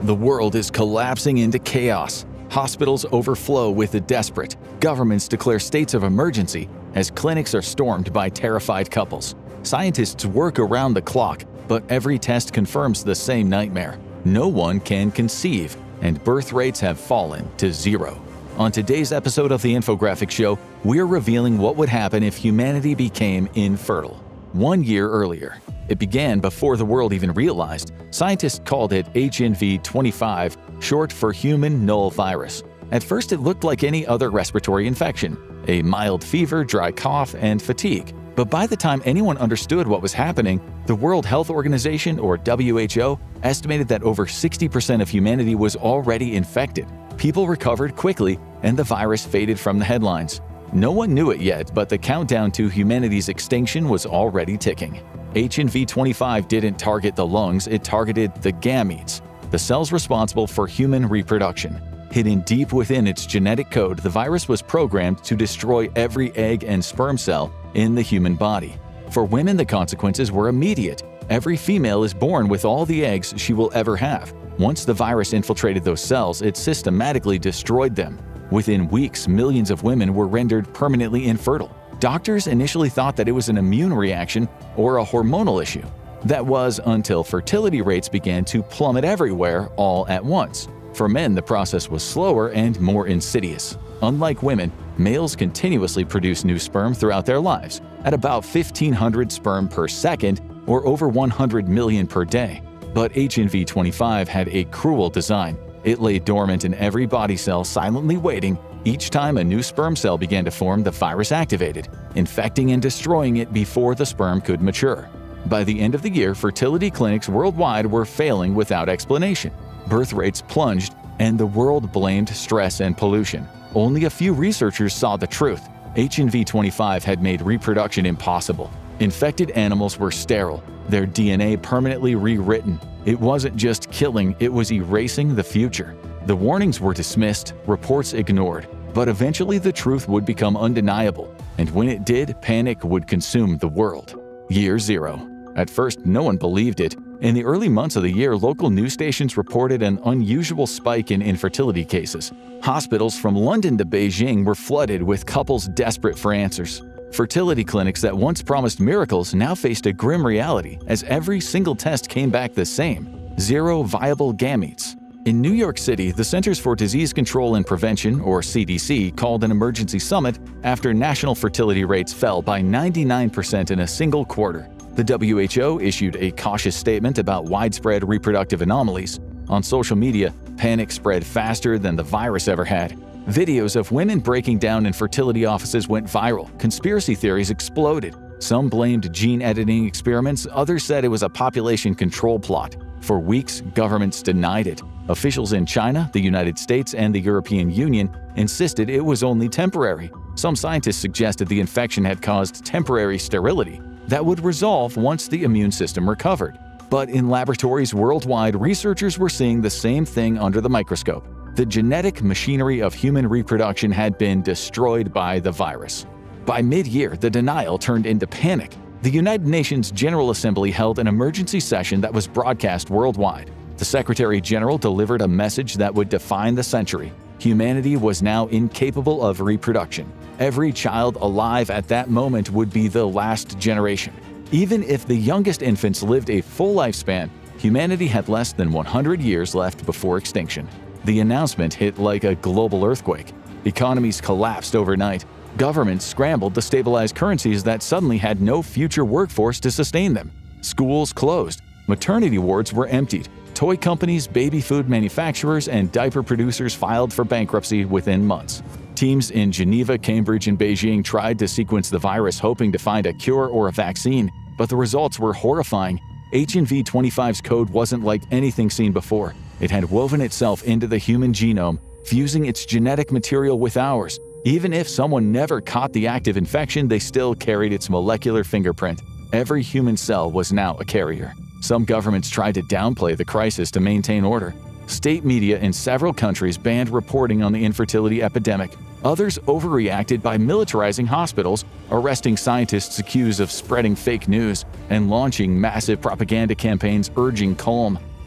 The world is collapsing into chaos. Hospitals overflow with the desperate. Governments declare states of emergency as clinics are stormed by terrified couples. Scientists work around the clock, but every test confirms the same nightmare. No one can conceive, and birth rates have fallen to zero. On today's episode of the Infographic Show, we're revealing what would happen if humanity became infertile. 1 year earlier. It began before the world even realized. Scientists called it HNV-25, short for human null virus. At first it looked like any other respiratory infection, a mild fever, dry cough, and fatigue. But by the time anyone understood what was happening, the World Health Organization, or WHO, estimated that over 60% of humanity was already infected. People recovered quickly, and the virus faded from the headlines. No one knew it yet, but the countdown to humanity's extinction was already ticking. HNV-25 didn't target the lungs, it targeted the gametes, the cells responsible for human reproduction. Hidden deep within its genetic code, the virus was programmed to destroy every egg and sperm cell in the human body. For women, the consequences were immediate. Every female is born with all the eggs she will ever have. Once the virus infiltrated those cells, it systematically destroyed them. Within weeks, millions of women were rendered permanently infertile. Doctors initially thought that it was an immune reaction or a hormonal issue. That was until fertility rates began to plummet everywhere all at once. For men, the process was slower and more insidious. Unlike women, males continuously produce new sperm throughout their lives, at about 1,500 sperm per second or over 100 million per day. But HNV-25 had a cruel design. It lay dormant in every body cell, silently waiting. Each time a new sperm cell began to form, the virus activated, infecting and destroying it before the sperm could mature. By the end of the year, fertility clinics worldwide were failing without explanation. Birth rates plunged, and the world blamed stress and pollution. Only a few researchers saw the truth. HNV-25 had made reproduction impossible. Infected animals were sterile, their DNA permanently rewritten. It wasn't just killing, it was erasing the future. The warnings were dismissed, reports ignored, but eventually the truth would become undeniable, and when it did, panic would consume the world. Year zero. At first, no one believed it. In the early months of the year, local news stations reported an unusual spike in infertility cases. Hospitals from London to Beijing were flooded with couples desperate for answers. Fertility clinics that once promised miracles now faced a grim reality as every single test came back the same: zero viable gametes. In New York City, the Centers for Disease Control and Prevention, or CDC, called an emergency summit after national fertility rates fell by 99% in a single quarter. The WHO issued a cautious statement about widespread reproductive anomalies. On social media, panic spread faster than the virus ever had. Videos of women breaking down in fertility offices went viral. Conspiracy theories exploded. Some blamed gene editing experiments, others said it was a population control plot. For weeks, governments denied it. Officials in China, the United States, and the European Union insisted it was only temporary. Some scientists suggested the infection had caused temporary sterility that would resolve once the immune system recovered. But in laboratories worldwide, researchers were seeing the same thing under the microscope. The genetic machinery of human reproduction had been destroyed by the virus. By mid-year, the denial turned into panic. The United Nations General Assembly held an emergency session that was broadcast worldwide. The Secretary General delivered a message that would define the century. Humanity was now incapable of reproduction. Every child alive at that moment would be the last generation. Even if the youngest infants lived a full lifespan, humanity had less than 100 years left before extinction. The announcement hit like a global earthquake. Economies collapsed overnight. Governments scrambled to stabilize currencies that suddenly had no future workforce to sustain them. Schools closed. Maternity wards were emptied. Toy companies, baby food manufacturers, and diaper producers filed for bankruptcy within months. Teams in Geneva, Cambridge, and Beijing tried to sequence the virus, hoping to find a cure or a vaccine, but the results were horrifying. HNV-25's code wasn't like anything seen before. It had woven itself into the human genome, fusing its genetic material with ours. Even if someone never caught the active infection, they still carried its molecular fingerprint. Every human cell was now a carrier. Some governments tried to downplay the crisis to maintain order. State media in several countries banned reporting on the infertility epidemic. Others overreacted by militarizing hospitals, arresting scientists accused of spreading fake news, and launching massive propaganda campaigns urging calm.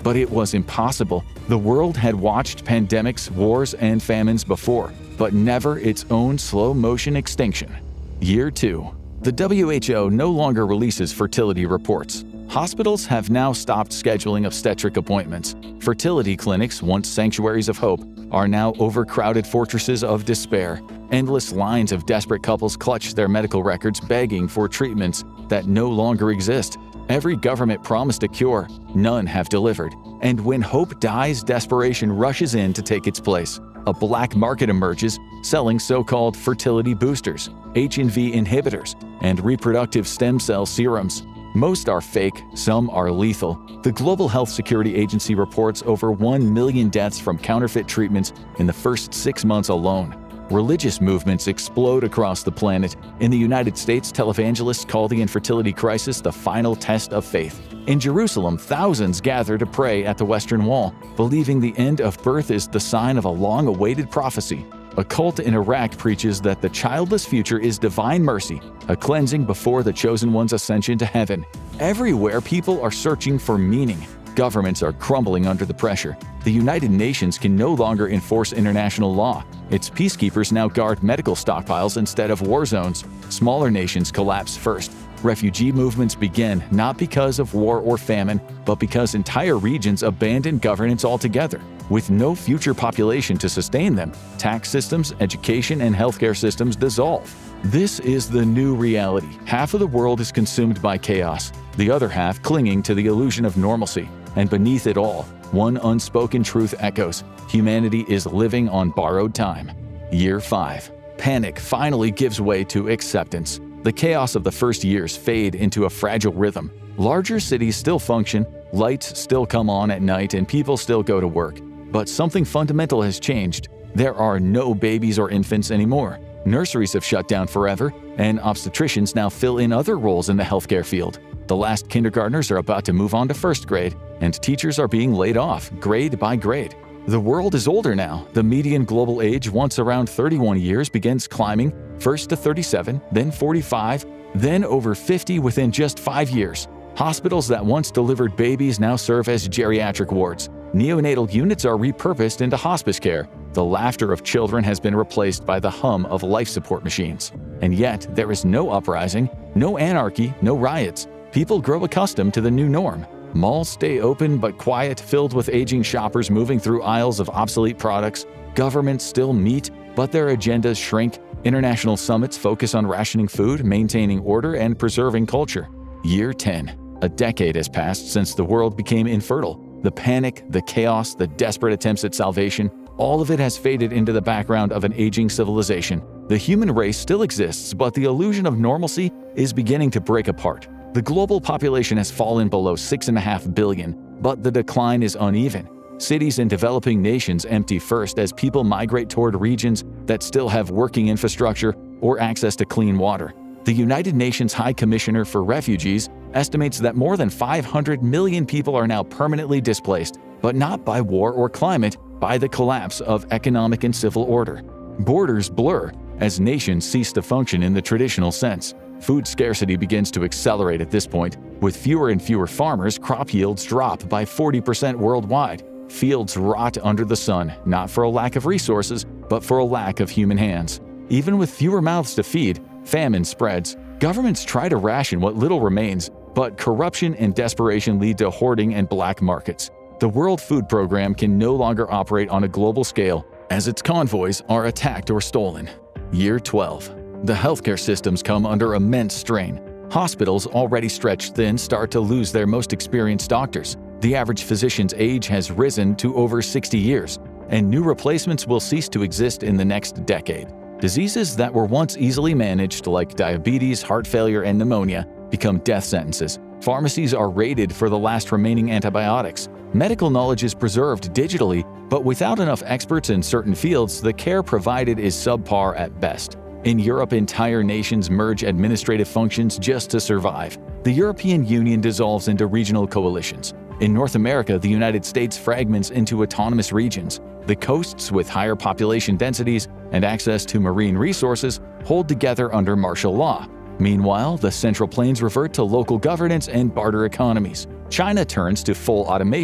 But it was impossible. The world had watched pandemics, wars, and famines before, but never its own slow-motion extinction. Year 2. The WHO no longer releases fertility reports. Hospitals have now stopped scheduling obstetric appointments. Fertility clinics, once sanctuaries of hope, are now overcrowded fortresses of despair. Endless lines of desperate couples clutch their medical records begging for treatments that no longer exist. Every government promised a cure, none have delivered. And when hope dies, desperation rushes in to take its place. A black market emerges, selling so-called fertility boosters, H&V inhibitors, and reproductive stem cell serums. Most are fake, some are lethal. The Global Health Security Agency reports over 1 million deaths from counterfeit treatments in the first 6 months alone. Religious movements explode across the planet. In the United States, televangelists call the infertility crisis the final test of faith. In Jerusalem, thousands gather to pray at the Western Wall, believing the end of birth is the sign of a long-awaited prophecy. A cult in Iraq preaches that the childless future is divine mercy, a cleansing before the chosen one's ascension to heaven. Everywhere, people are searching for meaning. Governments are crumbling under the pressure. The United Nations can no longer enforce international law. Its peacekeepers now guard medical stockpiles instead of war zones. Smaller nations collapse first. Refugee movements begin not because of war or famine, but because entire regions abandon governance altogether. With no future population to sustain them, tax systems, education, and healthcare systems dissolve. This is the new reality. Half of the world is consumed by chaos, the other half clinging to the illusion of normalcy. And beneath it all, one unspoken truth echoes: humanity is living on borrowed time. Year 5. Panic finally gives way to acceptance. The chaos of the first years fade into a fragile rhythm. Larger cities still function, lights still come on at night, and people still go to work. But something fundamental has changed. There are no babies or infants anymore. Nurseries have shut down forever, and obstetricians now fill in other roles in the healthcare field. The last kindergartners are about to move on to first grade, and teachers are being laid off, grade by grade. The world is older now. The median global age, once around 31 years, begins climbing, first to 37, then 45, then over 50 within just 5 years. Hospitals that once delivered babies now serve as geriatric wards. Neonatal units are repurposed into hospice care. The laughter of children has been replaced by the hum of life support machines. And yet, there is no uprising, no anarchy, no riots. People grow accustomed to the new norm. Malls stay open but quiet, filled with aging shoppers moving through aisles of obsolete products. Governments still meet, but their agendas shrink. International summits focus on rationing food, maintaining order, and preserving culture. Year 10. A decade has passed since the world became infertile. The panic, the chaos, the desperate attempts at salvation, all of it has faded into the background of an aging civilization. The human race still exists, but the illusion of normalcy is beginning to break apart. The global population has fallen below 6.5 billion, but the decline is uneven. Cities in developing nations empty first as people migrate toward regions that still have working infrastructure or access to clean water. The United Nations High Commissioner for Refugees estimates that more than 500 million people are now permanently displaced, but not by war or climate, by the collapse of economic and civil order. Borders blur as nations cease to function in the traditional sense. Food scarcity begins to accelerate at this point. With fewer and fewer farmers, crop yields drop by 40% worldwide. Fields rot under the sun, not for a lack of resources, but for a lack of human hands. Even with fewer mouths to feed, famine spreads. Governments try to ration what little remains, but corruption and desperation lead to hoarding and black markets. The World Food Program can no longer operate on a global scale, as its convoys are attacked or stolen. Year 12. The healthcare systems come under immense strain. Hospitals, already stretched thin, start to lose their most experienced doctors. The average physician's age has risen to over 60 years, and new replacements will cease to exist in the next decade. Diseases that were once easily managed, like diabetes, heart failure, and pneumonia, become death sentences. Pharmacies are raided for the last remaining antibiotics. Medical knowledge is preserved digitally, but without enough experts in certain fields, the care provided is subpar at best. In Europe, entire nations merge administrative functions just to survive. The European Union dissolves into regional coalitions. In North America, the United States fragments into autonomous regions. The coasts, with higher population densities and access to marine resources, hold together under martial law. Meanwhile, the Central Plains revert to local governance and barter economies. China turns to full automation,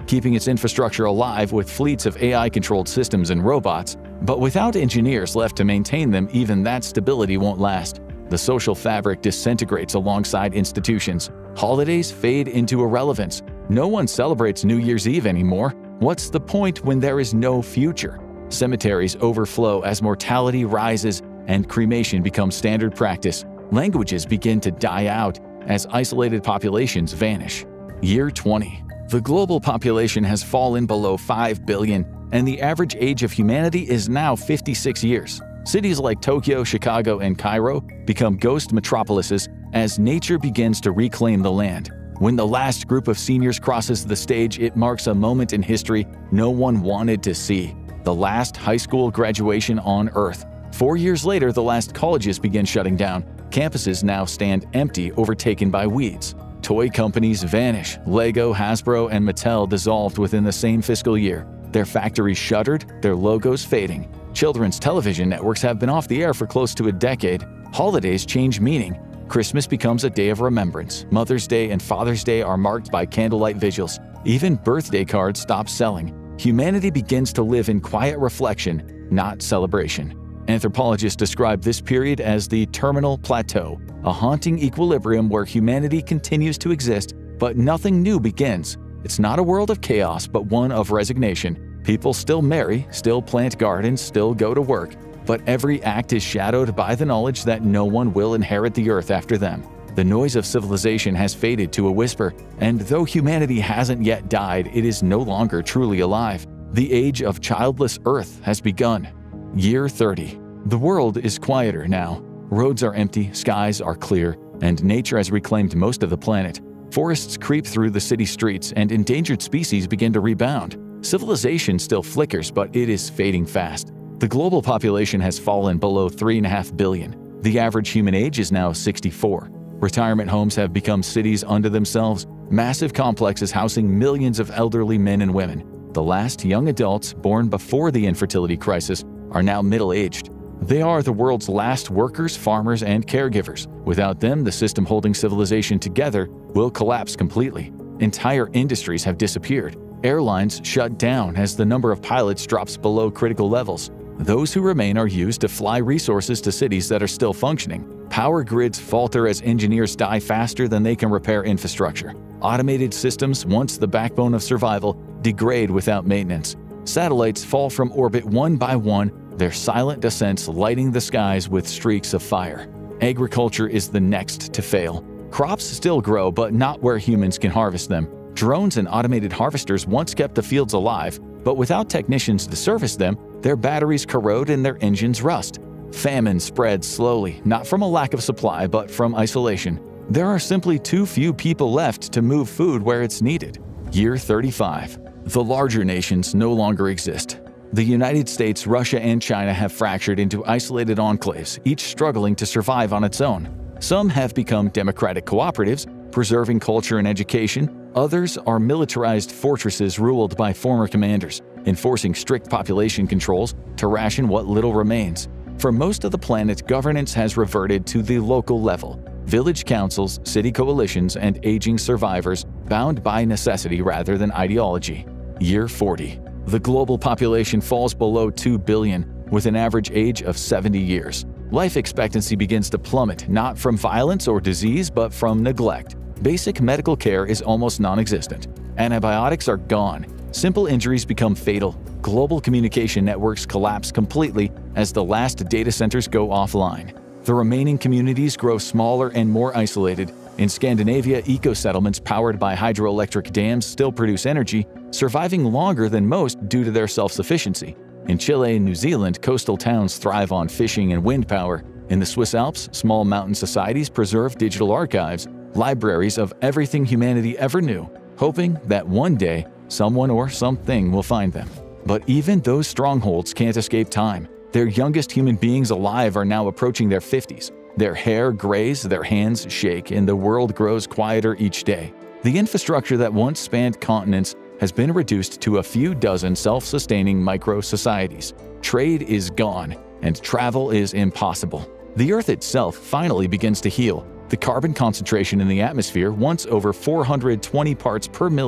keeping its infrastructure alive with fleets of AI-controlled systems and robots. But without engineers left to maintain them, even that stability won't last. The social fabric disintegrates alongside institutions. Holidays fade into irrelevance. No one celebrates New Year's Eve anymore. What's the point when there is no future? Cemeteries overflow as mortality rises and cremation becomes standard practice. Languages begin to die out as isolated populations vanish. Year 20. The global population has fallen below 5 billion, and the average age of humanity is now 56 years. Cities like Tokyo, Chicago, and Cairo become ghost metropolises as nature begins to reclaim the land. When the last group of seniors crosses the stage, it marks a moment in history no one wanted to see. The last high school graduation on Earth. 4 years later, the last colleges begin shutting down. Campuses now stand empty, overtaken by weeds. Toy companies vanish. Lego, Hasbro, and Mattel dissolved within the same fiscal year. Their factories shuttered, their logos fading. Children's television networks have been off the air for close to a decade. Holidays change meaning. Christmas becomes a day of remembrance. Mother's Day and Father's Day are marked by candlelight vigils. Even birthday cards stop selling. Humanity begins to live in quiet reflection, not celebration. Anthropologists describe this period as the terminal plateau, a haunting equilibrium where humanity continues to exist, but nothing new begins. It's not a world of chaos, but one of resignation. People still marry, still plant gardens, still go to work, but every act is shadowed by the knowledge that no one will inherit the earth after them. The noise of civilization has faded to a whisper, and though humanity hasn't yet died, it is no longer truly alive. The age of childless earth has begun. Year 30. The world is quieter now. Roads are empty, skies are clear, and nature has reclaimed most of the planet. Forests creep through the city streets, and endangered species begin to rebound. Civilization still flickers, but it is fading fast. The global population has fallen below 3.5 billion. The average human age is now 64. Retirement homes have become cities unto themselves, massive complexes housing millions of elderly men and women. The last young adults born before the infertility crisis are now middle-aged. They are the world's last workers, farmers, and caregivers. Without them, the system holding civilization together will collapse completely. Entire industries have disappeared. Airlines shut down as the number of pilots drops below critical levels. Those who remain are used to fly resources to cities that are still functioning. Power grids falter as engineers die faster than they can repair infrastructure. Automated systems, once the backbone of survival, degrade without maintenance. Satellites fall from orbit one by one, their silent descents lighting the skies with streaks of fire. Agriculture is the next to fail. Crops still grow, but not where humans can harvest them. Drones and automated harvesters once kept the fields alive, but without technicians to service them, their batteries corrode and their engines rust. Famine spreads slowly, not from a lack of supply, but from isolation. There are simply too few people left to move food where it's needed. Year 35. The larger nations no longer exist. The United States, Russia, and China have fractured into isolated enclaves, each struggling to survive on its own. Some have become democratic cooperatives, preserving culture and education. Others are militarized fortresses ruled by former commanders, enforcing strict population controls to ration what little remains. For most of the planet, governance has reverted to the local level. Village councils, city coalitions, and aging survivors bound by necessity rather than ideology. Year 40. The global population falls below 2 billion, with an average age of 70 years. Life expectancy begins to plummet, not from violence or disease, but from neglect. Basic medical care is almost non-existent. Antibiotics are gone. Simple injuries become fatal. Global communication networks collapse completely as the last data centers go offline. The remaining communities grow smaller and more isolated. In Scandinavia, eco-settlements powered by hydroelectric dams still produce energy, surviving longer than most due to their self-sufficiency. In Chile and New Zealand, coastal towns thrive on fishing and wind power. In the Swiss Alps, small mountain societies preserve digital archives, libraries of everything humanity ever knew, hoping that one day someone or something will find them. But even those strongholds can't escape time. Their youngest human beings alive are now approaching their 50s. Their hair grays, their hands shake, and the world grows quieter each day. The infrastructure that once spanned continents has been reduced to a few dozen self-sustaining micro-societies. Trade is gone, and travel is impossible. The Earth itself finally begins to heal. The carbon concentration in the atmosphere, once over 420 parts per million,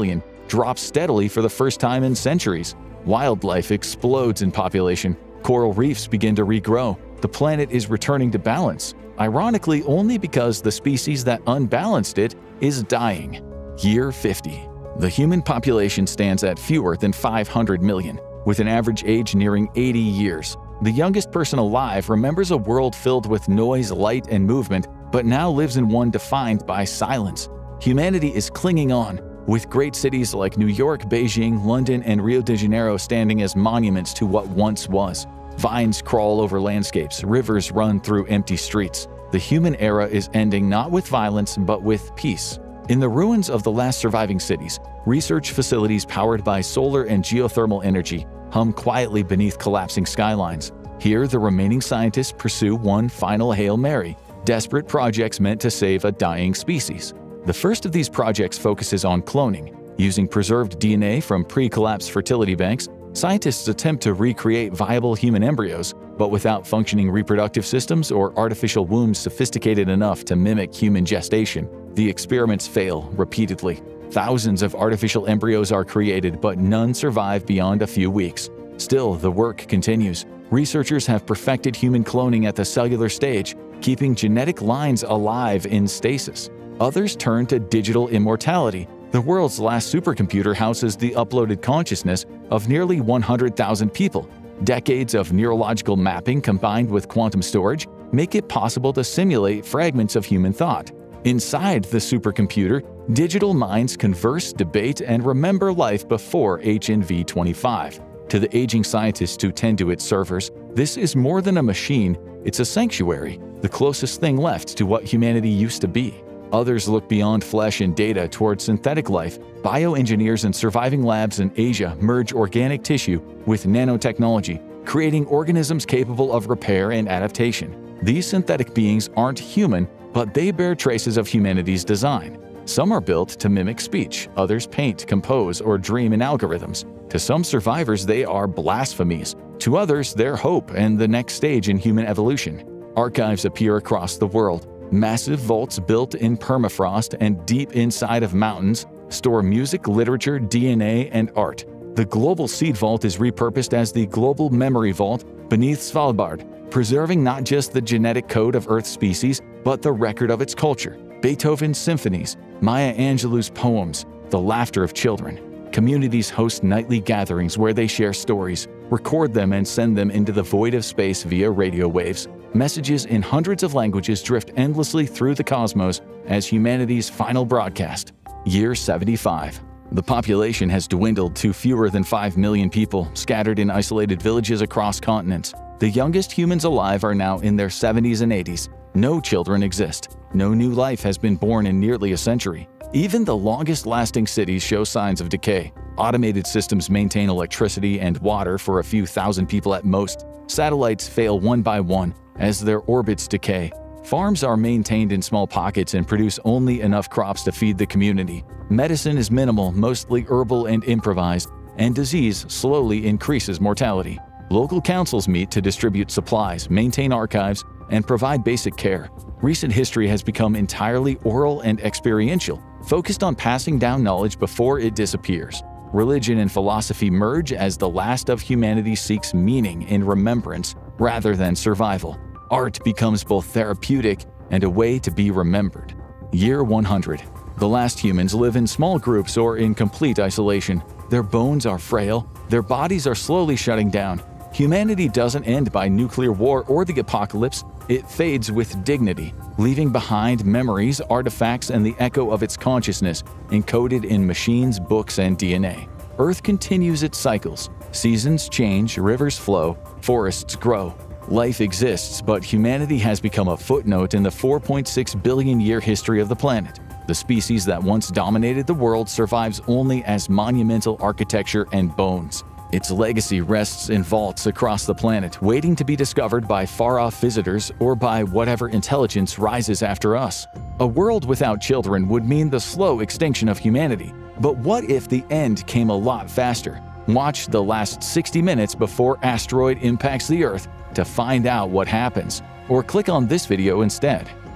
drops steadily for the first time in centuries. Wildlife explodes in population. Coral reefs begin to regrow. The planet is returning to balance, ironically only because the species that unbalanced it is dying. Year 50. The human population stands at fewer than 500 million, with an average age nearing 80 years. The youngest person alive remembers a world filled with noise, light, and movement, but now lives in one defined by silence. Humanity is clinging on, with great cities like New York, Beijing, London, and Rio de Janeiro standing as monuments to what once was. Vines crawl over landscapes, rivers run through empty streets. The human era is ending not with violence, but with peace. In the ruins of the last surviving cities, research facilities powered by solar and geothermal energy hum quietly beneath collapsing skylines. Here, the remaining scientists pursue one final Hail Mary, desperate projects meant to save a dying species. The first of these projects focuses on cloning. Using preserved DNA from pre-collapse fertility banks, scientists attempt to recreate viable human embryos, but without functioning reproductive systems or artificial wombs sophisticated enough to mimic human gestation. The experiments fail repeatedly. Thousands of artificial embryos are created, but none survive beyond a few weeks. Still, the work continues. Researchers have perfected human cloning at the cellular stage, keeping genetic lines alive in stasis. Others turn to digital immortality. The world's last supercomputer houses the uploaded consciousness of nearly 100,000 people. Decades of neurological mapping combined with quantum storage make it possible to simulate fragments of human thought. Inside the supercomputer, digital minds converse, debate, and remember life before HNV 25. To the aging scientists who tend to its servers, this is more than a machine, it's a sanctuary, the closest thing left to what humanity used to be. Others look beyond flesh and data toward synthetic life. Bioengineers in surviving labs in Asia merge organic tissue with nanotechnology, creating organisms capable of repair and adaptation. These synthetic beings aren't human, but they bear traces of humanity's design. Some are built to mimic speech, others paint, compose, or dream in algorithms. To some survivors, they are blasphemies. To others, they're hope and the next stage in human evolution. Archives appear across the world. Massive vaults built in permafrost and deep inside of mountains store music, literature, DNA, and art. The Global Seed Vault is repurposed as the Global Memory Vault beneath Svalbard, preserving not just the genetic code of Earth's species, but the record of its culture. Beethoven's symphonies, Maya Angelou's poems, the laughter of children. Communities host nightly gatherings where they share stories, record them, and send them into the void of space via radio waves. Messages in hundreds of languages drift endlessly through the cosmos as humanity's final broadcast. Year 75. The population has dwindled to fewer than 5 million people, scattered in isolated villages across continents. The youngest humans alive are now in their 70s and 80s. No children exist. No new life has been born in nearly a century. Even the longest-lasting cities show signs of decay. Automated systems maintain electricity and water for a few thousand people at most. Satellites fail one by one as their orbits decay. Farms are maintained in small pockets and produce only enough crops to feed the community. Medicine is minimal, mostly herbal and improvised, and disease slowly increases mortality. Local councils meet to distribute supplies, maintain archives, and provide basic care. Recent history has become entirely oral and experiential, focused on passing down knowledge before it disappears. Religion and philosophy merge as the last of humanity seeks meaning in remembrance rather than survival. Art becomes both therapeutic and a way to be remembered. Year 100. The last humans live in small groups or in complete isolation. Their bones are frail, their bodies are slowly shutting down. Humanity doesn't end by nuclear war or the apocalypse, it fades with dignity, leaving behind memories, artifacts, and the echo of its consciousness, encoded in machines, books, and DNA. Earth continues its cycles. Seasons change, rivers flow, forests grow. Life exists, but humanity has become a footnote in the 4.6 billion-year history of the planet. The species that once dominated the world survives only as monumental architecture and bones. Its legacy rests in vaults across the planet, waiting to be discovered by far-off visitors or by whatever intelligence rises after us. A world without children would mean the slow extinction of humanity. But what if the end came a lot faster? Watch the last 60 minutes before asteroid impacts the Earth to find out what happens, or click on this video instead.